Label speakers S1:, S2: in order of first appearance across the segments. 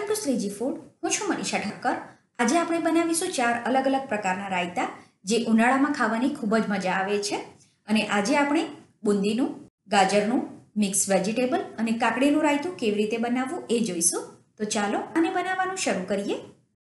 S1: Welcome to Shriji food. હું છું મનીષા ઠક્કર। આજે આપણે બનાવીશું 4 અલગ અલગ પ્રકારના રાયતા જે ઉનાળામાં ખાવાની ખૂબ જ મજા આવે છે। અને આજે આપણે બુંદીનું, ગાજરનું, મિક્સ વેજીટેબલ અને કાકડીનું રાયતું કેવી રીતે બનાવવું એ જોઈશું। તો ચાલો આને બનાવવાનું શરૂ કરીએ।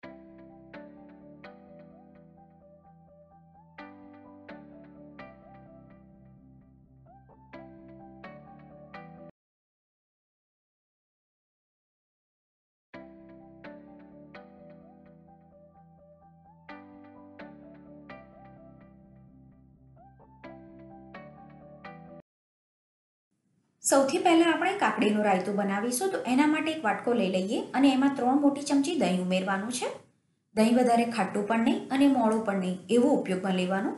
S1: સૌથી પહેલા આપણે કાકડીનું રાયતું બનાવીશું। તો એના માટે એક વાટકો લઈ લઈએ અને એમાં 3 મોટી ચમચી દહીં ઉમેરવાનું છે। દહીં વધારે ખાટું પણ નહીં અને મોળું પણ નહીં એવો ઉપયોગમાં લેવાનું।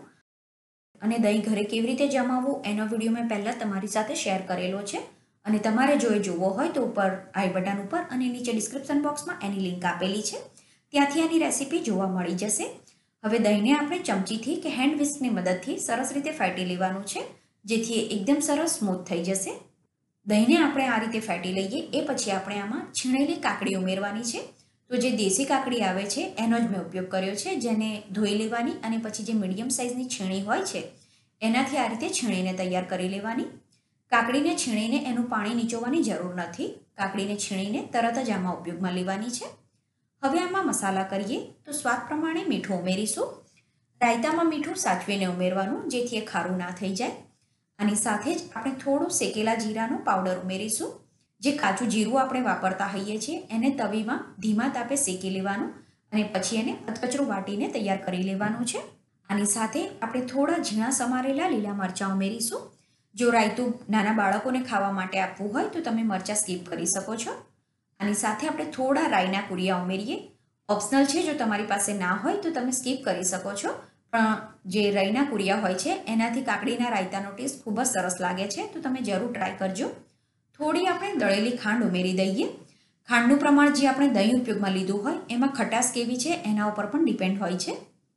S1: અને દહીં ઘરે કેવી રીતે જમાવવું એનો વિડીયો મેં પહેલાં તમારી સાથે શેર કરેલો છે અને તમારે જો એ જોવો હોય તો ઉપર આઈ બટન ઉપર અને નીચે ડિસ્ક્રિપ્શન બોક્સમાં એની લિંક આપેલી છે, ત્યાંથી આની રેસીપી જોવા મળી જશે। હવે દહીંને આપણે ચમચીથી કે હેન્ડ વિસ્કની મદદથી સરસ રીતે ફેટી લેવાનું છે, જેથી એ એકદમ સરસ સ્મૂથ થઈ જશે। દહીંને આપણે આ રીતે ફેટી લઈએ એ પછી આપણે આમાં છીણેલી કાકડી ઉમેરવાની છે। તો જે દેશી કાકડી આવે છે એનો જ મેં ઉપયોગ કર્યો છે, જેને ધોઈ લેવાની અને પછી જે મીડિયમ સાઇઝની છીણી હોય છે એનાથી આ રીતે છીણીને તૈયાર કરી લેવાની। કાકડીને છીણીને એનું પાણી નીચોવાની જરૂર નથી, કાકડીને છીણીને તરત જ આમાં ઉપયોગમાં લેવાની છે। હવે આમાં મસાલા કરીએ તો સ્વાદ પ્રમાણે મીઠું ઉમેરીશું। રાયતામાં મીઠું સાચવીને ઉમેરવાનું, જેથી એ ખારું ના થઈ જાય। આની સાથે જ આપણે થોડું શેકેલા જીરાનો પાવડર ઉમેરીશું। જે કાચું જીરું આપણે વાપરતા હોઈએ છીએ એને તવીમાં ધીમા તાપે શેકી લેવાનું અને પછી એને કચરું વાટીને તૈયાર કરી લેવાનું છે। આની સાથે આપણે થોડા ઝીણા સમારેલા લીલા મરચાં ઉમેરીશું। જો રાયતું નાના બાળકોને ખાવા માટે આપવું હોય તો તમે મરચાં સ્કીપ કરી શકો છો। આની સાથે આપણે થોડા રાઈના કુરિયા ઉમેરીએ। ઓપ્શનલ છે, જો તમારી પાસે ના હોય તો તમે સ્કીપ કરી શકો છો, પણ જે રાઈના કુરિયા હોય છે એનાથી કાકડીના રાયતાનો ટેસ્ટ ખૂબ જ સરસ લાગે છે, તો તમે જરૂર ટ્રાય કરજો। થોડી આપણે દળેલી ખાંડ ઉમેરી દઈએ। ખાંડનું પ્રમાણ જે આપણે દહીં ઉપયોગમાં લીધું હોય એમાં ખટાશ કેવી છે એના ઉપર પણ ડિપેન્ડ હોય છે।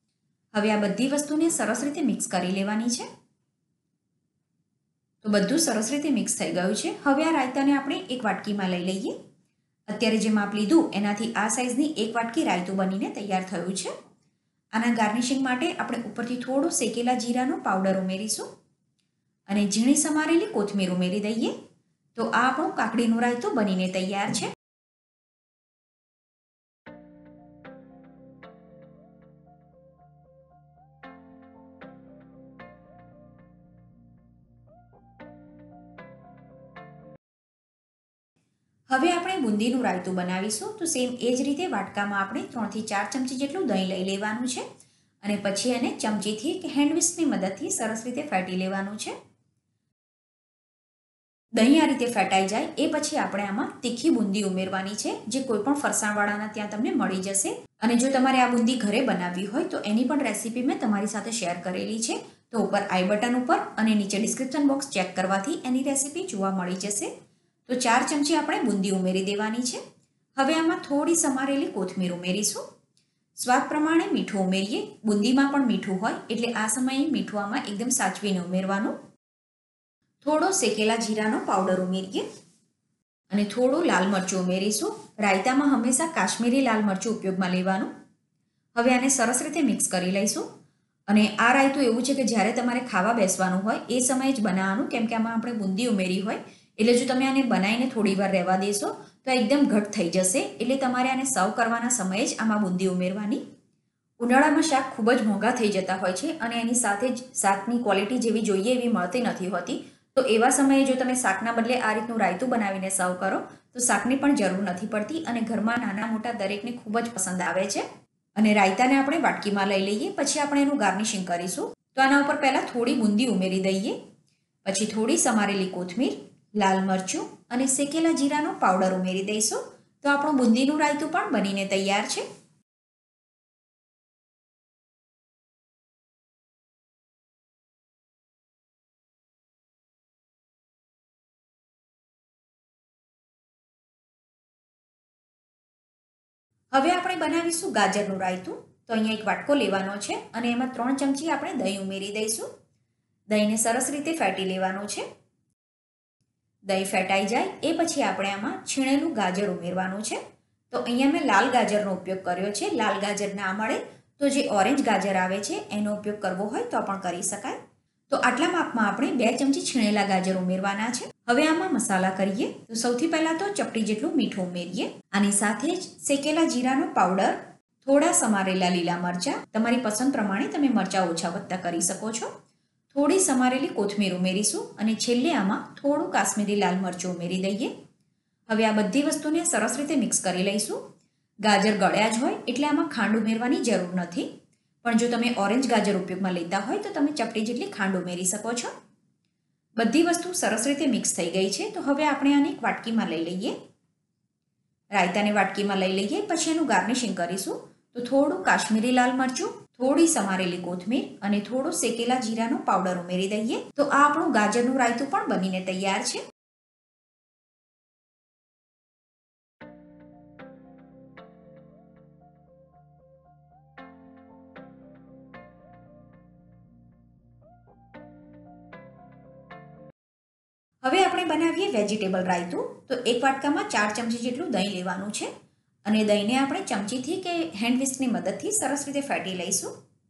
S1: હવે આ બધી વસ્તુને સરસ રીતે મિક્સ કરી લેવાની છે। તો બધું સરસ રીતે મિક્સ થઈ ગયું છે। હવે આ રાયતાને આપણે એક વાટકીમાં લઈ લઈએ। અત્યારે જે માપ લીધું એનાથી આ સાઇઝની એક વાટકી રાયતું બનીને તૈયાર થયું છે। આના ગાર્નિશિંગ માટે આપણે ઉપરથી થોડો શેકેલા જીરાનો પાવડર ઉમેરીશું અને ઝીણી સમારેલી કોથમીર ઉમેરી દઈએ। તો આ આપણું કાકડીનું રાયતું બનીને તૈયાર છે। હવે આપણે બુંદીનું રાયતું બનાવીશું। તો સેમ એ જ રીતે વાટકામાં આપણે 3 થી 4 ચમચી જેટલું દહીં લઈ લેવાનું છે અને પછી એને ચમચીથી કે હેન્ડ વિસ્કની મદદથી સરસ રીતે ફેટી લેવાનું છે। દહીં આ રીતે ફેટાઈ જાય એ પછી આપણે આમાં તીખી બુંદી ઉમેરવાની છે, જે કોઈ પણ ફરસાણવાળાના ત્યાં તમને મળી જશે। અને જો તમારે આ બુંદી ઘરે બનાવવી હોય તો એની પણ રેસીપી મેં તમારી સાથે શેર કરેલી છે, તો ઉપર આઈ બટન ઉપર અને નીચે ડિસ્ક્રિપ્શન બોક્સ ચેક કરવાથી એની રેસીપી જોવા મળી જશે। તો 4 ચમચી આપણે બુંદી ઉમેરી દેવાની છે। હવે આમાં થોડી સમારેલી કોથમીર ઉમેરીશું। સ્વાદ પ્રમાણે મીઠું ઉમેરીએ। બુંદીમાં પણ મીઠું હોય એટલે આ સમયે મીઠું આમાં એકદમ સાચવીને ઉમેરવાનું। થોડો શેકેલા જીરાનો પાવડર ઉમેરીએ અને થોડું લાલ મરચું ઉમેરીશું। રાયતામાં હંમેશા કાશ્મીરી લાલ મરચું ઉપયોગમાં લેવાનું। હવે આને સરસ રીતે મિક્સ કરી લઈશું। અને આ રાયતું એવું છે કે જ્યારે તમારે ખાવા બેસવાનું હોય એ સમયે જ બનાવવાનું, કેમ કે આમાં આપણે બુંદી ઉમેરી હોય, એટલે જો તમે આને બનાવીને થોડી વાર રહેવા દેશો તો એકદમ ઘટ થઈ જશે, એટલે તમારે આને સર્વ કરવાના સમયે જ આમાં બુંદી ઉમેરવાની। ઉનાળામાં શાક ખૂબ જ મોંઘા થઈ જતા હોય છે અને એની સાથે જ શાકની ક્વોલિટી જેવી જોઈએ એવી મળતી નથી હોતી। તો એવા સમયે જો તમે શાકના બદલે આ રીતનું રાયતું બનાવીને સર્વ કરો તો શાકની પણ જરૂર નથી પડતી અને ઘરમાં નાના મોટા દરેકને ખૂબ જ પસંદ આવે છે। અને રાયતાને આપણે વાટકીમાં લઈ લઈએ, પછી આપણે એનું ગાર્નિશિંગ કરીશું। તો આના ઉપર પહેલાં થોડી બુંદી ઉમેરી દઈએ, પછી થોડી સમારેલી કોથમીર, લાલ મરચું અને શેકેલા જીરાનો પાવડર ઉમેરી દઈશું। તો આપણું બુંદીનું રાયતું પણ બનીને તૈયાર છે। હવે આપણે બનાવીશું ગાજરનું રાયતું। તો અહીંયા એક વાટકો લેવાનો છે અને એમાં 3 ચમચી આપણે દહીં ઉમેરી દઈશું। દહીંને સરસ રીતે ફેટી લેવાનું છે। દહીં ફેટાઈ જાય એ પછી આપણે આમાં છીણેલું ગાજર ઉમેરવાનું છે। તો અહીંયા મેં લાલ ગાજરનો ઉપયોગ કર્યો છે. લાલ ગાજર ના મળે તો જે ઓરેન્જ ગાજર આવે છે એનો ઉપયોગ કરવો હોય તો પણ કરી શકાય. તો આટલા માપમાં આપણે 2 ચમચી છીણેલા ગાજર ઉમેરવાના છે. હવે આમાં મસાલા કરીએ. તો સૌથી પહેલા તો ચપટી જેટલું મીઠું ઉમેરીએ. આની સાથે જ શેકેલા જીરાનો પાવડર, થોડા સમારેલા લીલા મરચાં, તમારી પસંદ પ્રમાણે તમે મરચાં ઓછા વધતા કરી શકો છો. થોડી સમારેલી કોથમીર ઉમેરીશું અને છેલ્લે આમાં થોડું કાશ્મીરી લાલ મરચું ઉમેરી દઈએ. હવે આ બધી વસ્તુને સરસ રીતે મિક્સ કરી લઈશું. ગાજર ગળ્યા જ હોય એટલે આમાં ખાંડ ઉમેરવાની જરૂર નથી, પણ જો તમે ઓરેન્જ ગાજર ઉપયોગમાં લેતા હોય તો તમે ચપટી જેટલી ખાંડ ઉમેરી શકો છો. બધી વસ્તુ સરસ રીતે મિક્સ થઈ ગઈ છે. તો હવે આપણે આને એક વાટકીમાં લઈ લઈએ. રાયતાને વાટકીમાં લઈ લઈએ પછી એનું ગાર્નિશિંગ કરીશું. તો થોડું કાશ્મીરી લાલ મરચું, થોડી સમારેલી કોથમીર અને થોડો શેકેલા જીરાનો પાવડર ઉમેરી દઈએ. તો આ આપણું ગાજરનું રાયતું પણ બનીને તૈયાર છે. હવે આપણે બનાવીએ વેજીટેબલ રાયતું. તો એક વાટકામાં 4 ચમચી જેટલું દહીં લેવાનું છે અને દહીંને આપણે ચમચીથી કે હેન્ડ વિસ્કની મદદથી સરસ રીતે ફેટી લઈશું.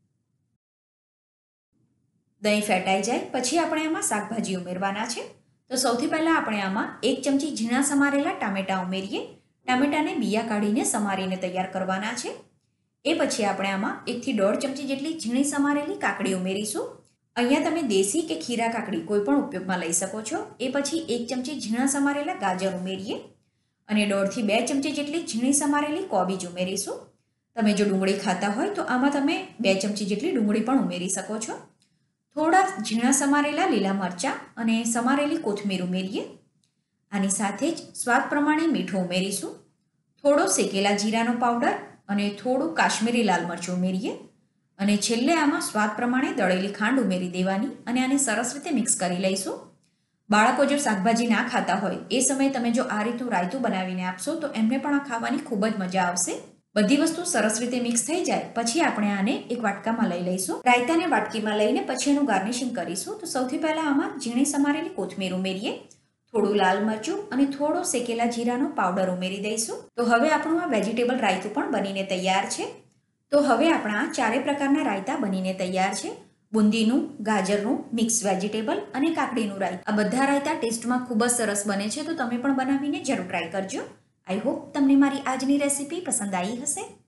S1: દહીં ફેટાઈ જાય પછી આપણે આમાં શાકભાજી ઉમેરવાના છે. તો સૌથી પહેલાં આપણે આમાં 1 ચમચી ઝીણા સમારેલા ટામેટાં ઉમેરીએ. ટામેટાને બિયા કાઢીને સમારીને તૈયાર કરવાના છે. એ પછી આપણે આમાં 1 થી 1.5 ચમચી જેટલી ઝીણી સમારેલી કાકડી ઉમેરીશું. અહીંયા તમે દેશી કે ખીરા કાકડી કોઈ પણ ઉપયોગમાં લઈ શકો છો. એ પછી 1 ચમચી ઝીણા સમારેલા ગાજર ઉમેરીએ અને 1.5 થી 2 ચમચી જેટલી ઝીણી સમારેલી કોબીજ ઉમેરીશું. તમે જો ડુંગળી ખાતા હોય તો આમાં તમે 2 ચમચી જેટલી ડુંગળી પણ ઉમેરી શકો છો. થોડા ઝીણા સમારેલા લીલા મરચાં અને સમારેલી કોથમીર ઉમેરીએ. આની સાથે જ સ્વાદ પ્રમાણે મીઠું ઉમેરીશું. થોડો શેકેલા જીરાનો પાવડર અને થોડું કાશ્મીરી લાલ મરચું ઉમેરીએ અને છેલ્લે આમાં સ્વાદ પ્રમાણે દળેલી ખાંડ ઉમેરી દેવાની અને આને સરસ રીતે મિક્સ કરી લઈશું. બાળકો જો શાકભાજી ના ખાતા હોય એ સમયે તમે જો આ રીતનું રાયતું બનાવીને આપશો તો એમને પણ આ ખાવાની ખૂબ જ મજા આવશે. બધી વસ્તુ સરસ રીતે મિક્સ થઈ જાય પછી આપણે આને એક વાટકામાં લઈ લઈશું. રાયતાને વાટકીમાં લઈને પછી એનું ગાર્નિશિંગ કરીશું. તો સૌથી પહેલા આમાં ઝીણી સમારેલી કોથમીર ઉમેરીએ, થોડું લાલ મરચું અને થોડો શેકેલા જીરાનો પાવડર ઉમેરી દઈશું. તો હવે આપણું આ વેજીટેબલ રાયતું પણ બનીને તૈયાર છે. તો હવે આપણા 4 પ્રકારના રાયતા બનીને તૈયાર છે. બુંદીનું, ગાજરનું, મિક્સ વેજીટેબલ અને કાકડીનું રાયતું. આ બધા રાયતા ટેસ્ટમાં ખૂબ જ સરસ બને છે. તો તમે પણ બનાવીને જરૂર ટ્રાય કરજો. આઈ હોપ તમને મારી આજની રેસીપી પસંદ આવી હશે.